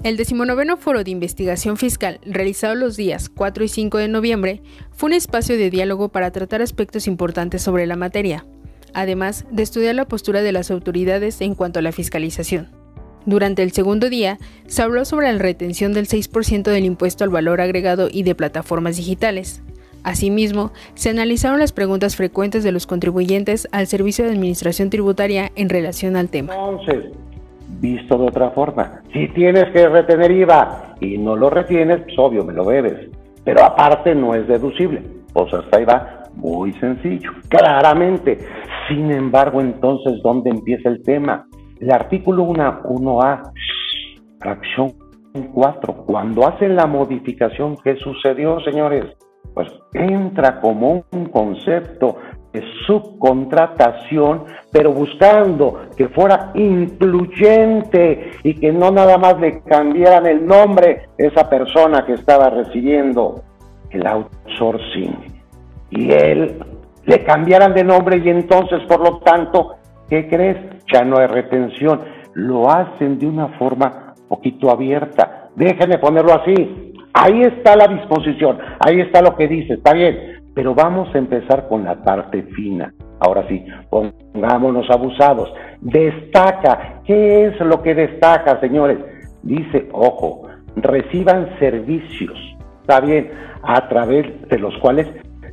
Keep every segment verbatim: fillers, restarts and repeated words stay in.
El decimonoveno Foro de Investigación Fiscal, realizado los días cuatro y cinco de noviembre, fue un espacio de diálogo para tratar aspectos importantes sobre la materia, además de estudiar la postura de las autoridades en cuanto a la fiscalización. Durante el segundo día, se habló sobre la retención del seis por ciento del impuesto al valor agregado y de plataformas digitales. Asimismo, se analizaron las preguntas frecuentes de los contribuyentes al Servicio de Administración Tributaria en relación al tema. Entonces, visto de otra forma, si tienes que retener I V A y no lo retienes, pues obvio, me lo debes. Pero aparte no es deducible. Pues hasta ahí va muy sencillo, claramente. Sin embargo, entonces, ¿dónde empieza el tema? El artículo uno A, fracción cuatro, cuando hacen la modificación, ¿qué sucedió, señores? Pues entra como un concepto de subcontratación, pero buscando que fuera incluyente y que no nada más le cambiaran el nombre a esa persona que estaba recibiendo el outsourcing y él le cambiaran de nombre y entonces, por lo tanto, ¿qué crees? Ya no hay retención. Lo hacen de una forma poquito abierta. Déjenme ponerlo así. Ahí está la disposición, ahí está lo que dice, está bien, pero vamos a empezar con la parte fina. Ahora sí, pongámonos abusados. Destaca, ¿qué es lo que destaca, señores? Dice, ojo, reciban servicios, está bien, a través de los cuales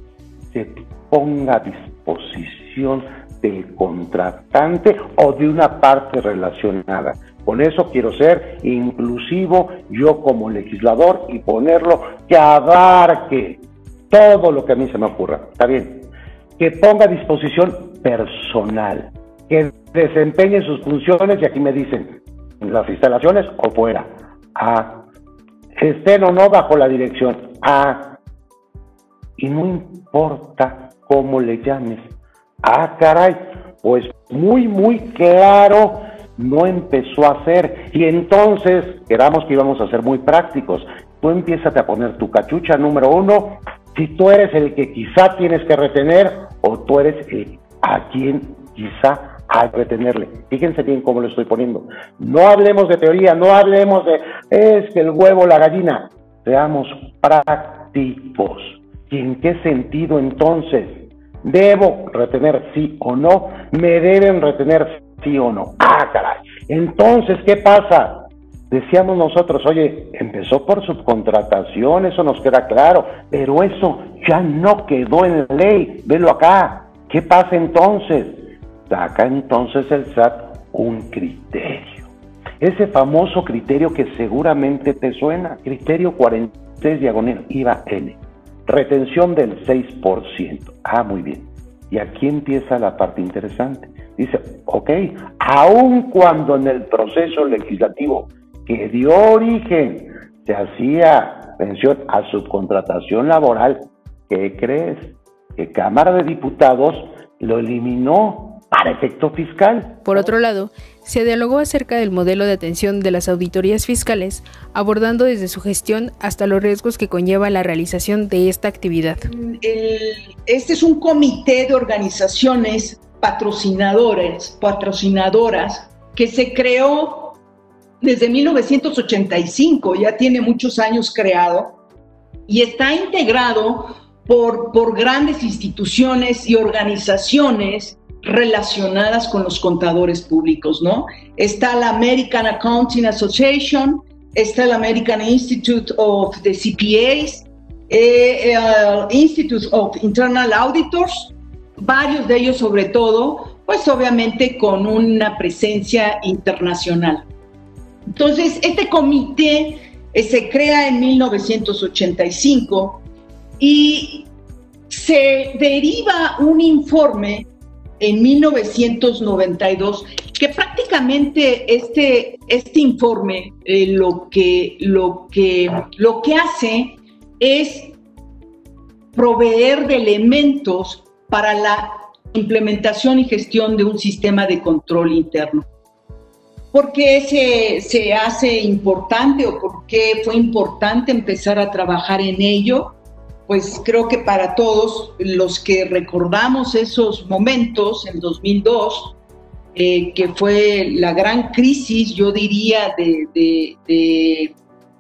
se ponga a disposición del contratante o de una parte relacionada. Con eso quiero ser inclusivo yo como legislador y ponerlo que abarque todo lo que a mí se me ocurra. Está bien. Que ponga a disposición personal, que desempeñe sus funciones y aquí me dicen, en las instalaciones o fuera. Ah, estén o no bajo la dirección. Ah, y no importa cómo le llames. Ah, caray, pues muy, muy claro no empezó a hacer. Y entonces, quedamos que íbamos a ser muy prácticos. Tú empiezas a poner tu cachucha número uno, si tú eres el que quizá tienes que retener o tú eres el a quien quizá hay que retenerle. Fíjense bien cómo lo estoy poniendo. No hablemos de teoría, no hablemos de es que el huevo, la gallina. Seamos prácticos. ¿Y en qué sentido entonces? ¿Debo retener sí o no? ¿Me deben retener sí o no? Ah, caray. Entonces, ¿qué pasa? Decíamos nosotros, oye, empezó por subcontratación, eso nos queda claro, pero eso ya no quedó en la ley. Velo acá. ¿Qué pasa entonces? Saca entonces el S A T un criterio. Ese famoso criterio que seguramente te suena, criterio cuarenta y seis diagonal I V A N. Retención del seis por ciento. Ah, muy bien. Y aquí empieza la parte interesante. Dice, ok, aun cuando en el proceso legislativo que dio origen se hacía mención a subcontratación laboral, ¿qué crees? Que Cámara de Diputados lo eliminó para efecto fiscal. Por otro lado, se dialogó acerca del modelo de atención de las auditorías fiscales, abordando desde su gestión hasta los riesgos que conlleva la realización de esta actividad. El, este es un comité de organizaciones patrocinadores, patrocinadoras que se creó desde mil novecientos ochenta y cinco, ya tiene muchos años creado, y está integrado por, por grandes instituciones y organizaciones relacionadas con los contadores públicos, ¿no? Está la American Accounting Association, está el American Institute of the C P As, eh, uh, Institute of Internal Auditors, varios de ellos sobre todo, pues obviamente con una presencia internacional. Entonces, este comité eh, se crea en mil novecientos ochenta y cinco y se deriva un informe en mil novecientos noventa y dos, que prácticamente este, este informe eh, lo, que, lo, que, lo que hace es proveer de elementos para la implementación y gestión de un sistema de control interno. ¿Por qué se, se hace importante o por qué fue importante empezar a trabajar en ello? Pues creo que para todos los que recordamos esos momentos, en dos mil dos, eh, que fue la gran crisis, yo diría, de, de, de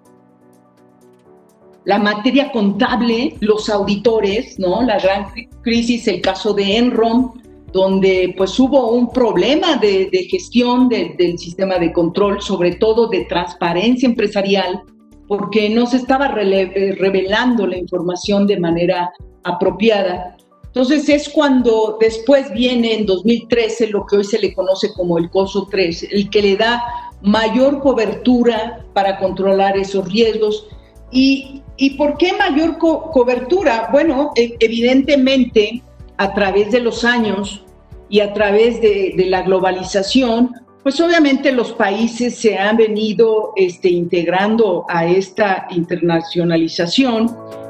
la materia contable, los auditores, ¿no? La gran crisis, el caso de Enron, donde pues hubo un problema de, de gestión de, del sistema de control, sobre todo de transparencia empresarial, porque no se estaba rele- revelando la información de manera apropiada. Entonces es cuando después viene en dos mil trece lo que hoy se le conoce como el COSO tres, el que le da mayor cobertura para controlar esos riesgos. ¿Y, y por qué mayor co- cobertura? Bueno, e- evidentemente a través de los años y a través de, de la globalización, pues obviamente los países se han venido este, integrando a esta internacionalización